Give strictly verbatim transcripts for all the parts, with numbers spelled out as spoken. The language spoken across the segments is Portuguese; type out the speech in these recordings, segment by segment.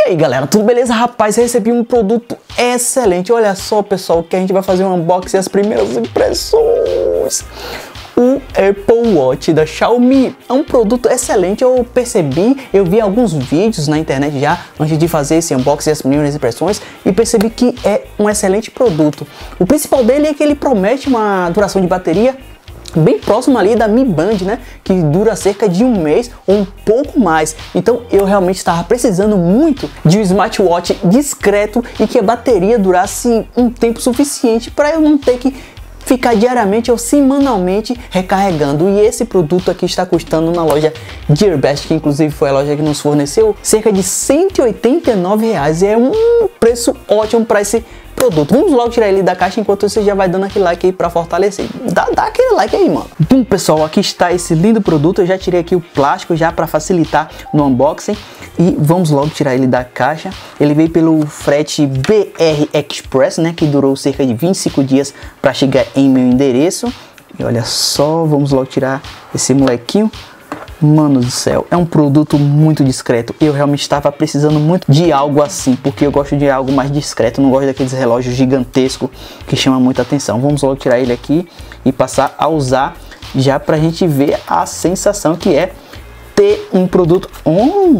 E aí galera, tudo beleza? Rapaz, eu recebi um produto excelente. Olha só pessoal, que a gente vai fazer um unboxing e as primeiras impressões. O Apple Watch da Xiaomi é um produto excelente. Eu percebi, eu vi alguns vídeos na internet já antes de fazer esse unboxing e as primeiras impressões e percebi que é um excelente produto. O principal dele é que ele promete uma duração de bateria bem próximo ali da Mi Band, né, que dura cerca de um mês ou um pouco mais. Então eu realmente estava precisando muito de um smartwatch discreto e que a bateria durasse um tempo suficiente para eu não ter que ficar diariamente ou semanalmente recarregando. E esse produto aqui está custando na loja Gearbest, que inclusive foi a loja que nos forneceu, cerca de cento e oitenta e nove reais. É um preço ótimo para esse produto. Vamos logo tirar ele da caixa, enquanto você já vai dando aquele like aí para fortalecer. Dá, dá aquele like aí, mano. Bom, pessoal, aqui está esse lindo produto. Eu já tirei aqui o plástico já para facilitar no unboxing. E vamos logo tirar ele da caixa. Ele veio pelo frete B R Express, né, que durou cerca de vinte e cinco dias para chegar em meu endereço. E olha só, vamos logo tirar esse molequinho. Mano do céu, é um produto muito discreto. Eu realmente estava precisando muito de algo assim, porque eu gosto de algo mais discreto. Não gosto daqueles relógios gigantescos que chamam muita atenção. Vamos logo tirar ele aqui e passar a usar já pra gente ver a sensação que é ter um produto. Hum,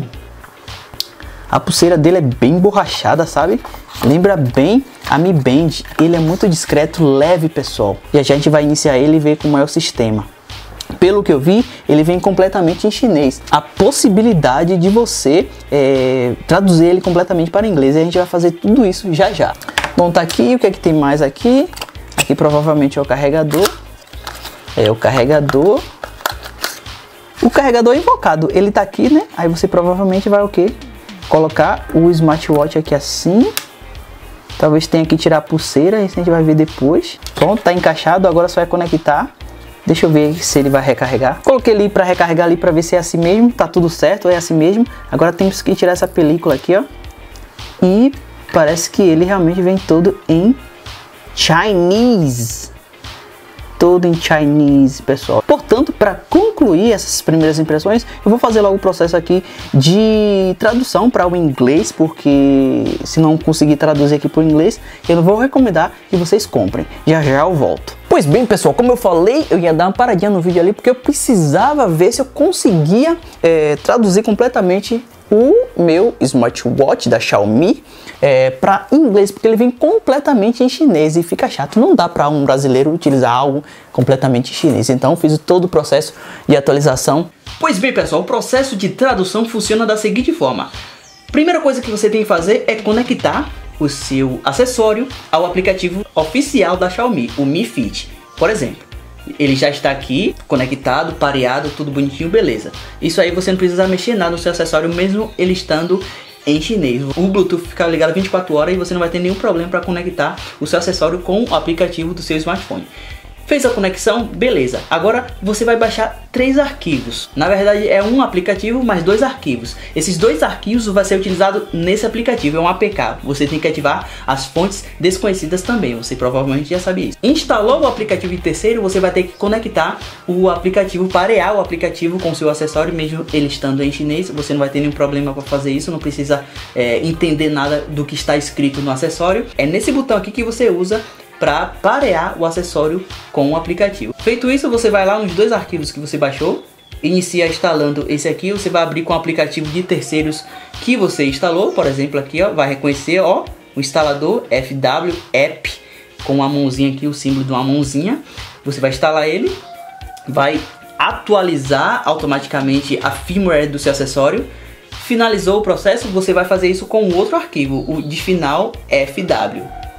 a pulseira dele é bem borrachada, sabe? Lembra bem a Mi Band. Ele é muito discreto, leve, pessoal. E a gente vai iniciar ele e ver como é o sistema. Pelo que eu vi, ele vem completamente em chinês. A possibilidade de você é, traduzir ele completamente para inglês. E a gente vai fazer tudo isso já já. Bom, tá aqui. O que é que tem mais aqui? Aqui provavelmente é o carregador. É o carregador. O carregador invocado. Ele tá aqui, né? Aí você provavelmente vai o quê? Colocar o smartwatch aqui assim. Talvez tenha que tirar a pulseira. Isso a gente vai ver depois. Pronto, tá encaixado. Agora só vai conectar. Deixa eu ver se ele vai recarregar. Coloquei ele para recarregar ali para ver se é assim mesmo. Tá tudo certo, é assim mesmo. Agora temos que tirar essa película aqui, ó. E parece que ele realmente vem todo em Chinese. Todo em Chinese, pessoal. Portanto, para concluir essas primeiras impressões, eu vou fazer logo o processo aqui de tradução para o inglês, porque se não conseguir traduzir aqui para o inglês, eu não vou recomendar que vocês comprem. Já já eu volto. Pois bem, pessoal, como eu falei, eu ia dar uma paradinha no vídeo ali, porque eu precisava ver se eu conseguia é, traduzir completamente o meu smartwatch da Xiaomi é, para inglês, porque ele vem completamente em chinês e fica chato. Não dá para um brasileiro utilizar algo completamente em chinês. Então fiz todo o processo de atualização. Pois bem, pessoal, o processo de tradução funciona da seguinte forma. Primeira coisa que você tem que fazer é conectar o seu acessório ao aplicativo oficial da Xiaomi, o Mi Fit, por exemplo. Ele já está aqui, conectado, pareado, tudo bonitinho, beleza. Isso aí você não precisa mexer nada no seu acessório, mesmo ele estando em chinês. O Bluetooth fica ligado vinte e quatro horas e você não vai ter nenhum problema para conectar o seu acessório com o aplicativo do seu smartphone. Fez a conexão? Beleza. Agora você vai baixar três arquivos. Na verdade é um aplicativo mais dois arquivos. Esses dois arquivos vai ser utilizado nesse aplicativo. É um A P K. Você tem que ativar as fontes desconhecidas também. Você provavelmente já sabia isso. Instalou o aplicativo em terceiro, você vai ter que conectar o aplicativo, parear o aplicativo com o seu acessório, mesmo ele estando em chinês. Você não vai ter nenhum problema para fazer isso. Não precisa é, entender nada do que está escrito no acessório. É nesse botão aqui que você usa para parear o acessório com o aplicativo. Feito isso, você vai lá nos dois arquivos que você baixou, inicia instalando esse aqui. Você vai abrir com o aplicativo de terceiros que você instalou. Por exemplo, aqui ó, vai reconhecer ó, o instalador F W App com a mãozinha aqui, o símbolo de uma mãozinha. Você vai instalar ele, vai atualizar automaticamente a firmware do seu acessório. Finalizou o processo, você vai fazer isso com outro arquivo, o de final F W.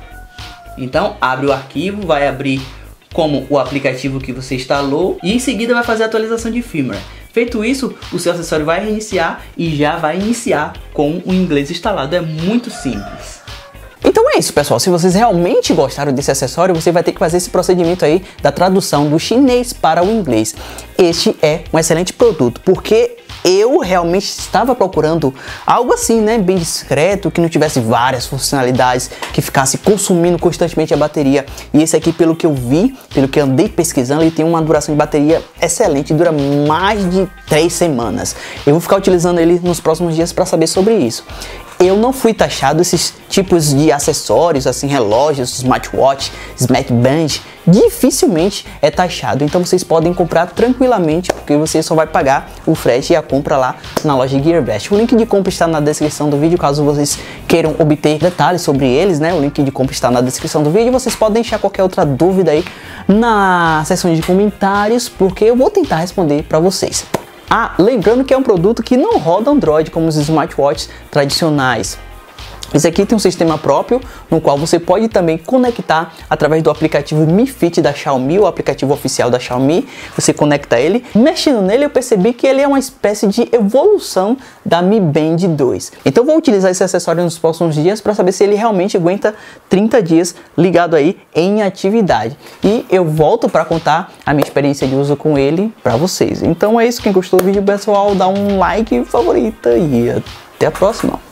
Então abre o arquivo, vai abrir como o aplicativo que você instalou e em seguida vai fazer a atualização de firmware. Feito isso, o seu acessório vai reiniciar e já vai iniciar com o inglês instalado. É muito simples. Então é isso, pessoal. Se vocês realmente gostaram desse acessório, você vai ter que fazer esse procedimento aí da tradução do chinês para o inglês. Este é um excelente produto, porque eu realmente estava procurando algo assim, né, bem discreto, que não tivesse várias funcionalidades, que ficasse consumindo constantemente a bateria. E esse aqui, pelo que eu vi, pelo que eu andei pesquisando, ele tem uma duração de bateria excelente, dura mais de três semanas. Eu vou ficar utilizando ele nos próximos dias para saber sobre isso. eu não fui taxado esses tipos de acessórios, assim, relógios, smartwatch, smartband, dificilmente é taxado. Então vocês podem comprar tranquilamente, porque você só vai pagar o frete e a compra lá na loja Gearbest. O link de compra está na descrição do vídeo, caso vocês queiram obter detalhes sobre eles, né? O link de compra está na descrição do vídeo. Vocês podem deixar qualquer outra dúvida aí na seção de comentários, porque eu vou tentar responder para vocês. Ah, lembrando que é um produto que não roda Android como os smartwatches tradicionais. Esse aqui tem um sistema próprio, no qual você pode também conectar através do aplicativo Mi Fit da Xiaomi, o aplicativo oficial da Xiaomi. Você conecta ele. Mexendo nele, eu percebi que ele é uma espécie de evolução da Mi Band dois. Então vou utilizar esse acessório nos próximos dias para saber se ele realmente aguenta trinta dias ligado aí em atividade. E eu volto para contar a minha experiência de uso com ele para vocês. Então é isso. Quem gostou do vídeo, pessoal, dá um like, favorita e até a próxima.